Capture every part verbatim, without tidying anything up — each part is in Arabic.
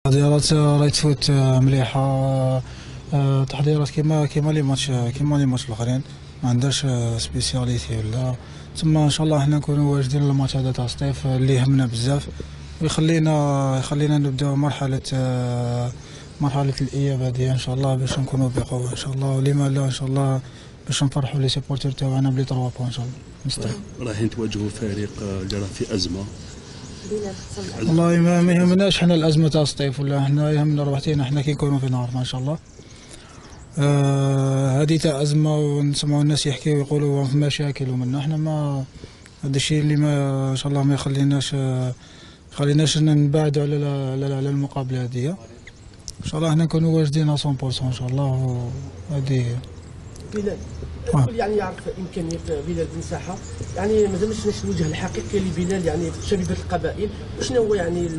التحضيرات راهي تفوت مليحه، تحضيرات كيما كيما لي ماتش كيما لي ماتش الاخرين، ما عندهاش سبيسياليتي ولا تما. ان شاء الله حنا نكونوا واجدين للماتش هذا تاع الصيف اللي يهمنا بزاف، ويخلينا يخلينا نبداو مرحله مرحله الاياب هذه ان شاء الله باش نكونوا بقوه ان شاء الله، ولما لا ان شاء الله باش نفرحوا لي سيبورتير تاعنا بلي ثلاثة بوان ان شاء الله مستحيل. رايحين تواجهوا فريق اللي راه في ازمه. والله ما, ما يهمناش حنا الازمه تاع الصيف ولا حنا يهمنا روحتنا حنا كي نكونوا في نهارنا ان شاء الله. هذه آه تاع ازمه ونسمعوا الناس يحكيوا ويقولوا في مشاكل ومنا، حنا ما هذا الشيء اللي ما ان شاء الله ما يخليناش خليناش نبعدوا على على المقابله هذه ان شاء الله. حنا نكونوا واجدين مية بالمية ان شاء الله. وهذه بلال الكل يعني يعرف امكانيه بلال بن ساحه، يعني مازال ما شفناش الوجه الحقيقي لبلال يعني في شبيبه القبائل، وشنو هو يعني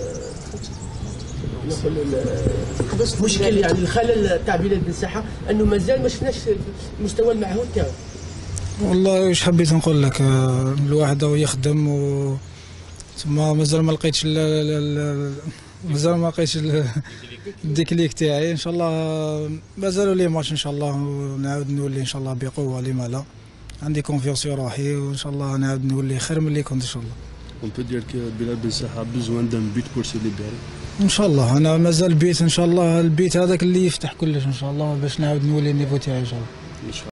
نقول المشكل يعني الخلل تاع بلال بن ساحه انه مازال ما شفناش المستوى المعهود تاعو. والله واش حبيت نقول لك، الواحد هو يخدم و ثم مازال ما لقيتش مازال ما لقيتش الديكليك تاعي. ان شاء الله مازالوا لي ماتش ان شاء الله ونعاود نولي ان شاء الله بقوه، لما لا عندي كونفيونس في روحي وان شاء الله نعاود نولي خير من اللي كنت ان شاء الله. On peut dire que Bilal Ben Saha a besoin d'un but pour se libérer. ان شاء الله انا مازال البيت ان شاء الله، البيت هذاك اللي يفتح كلش ان شاء الله باش نعاود نولي النيفو تاعي ان شاء الله.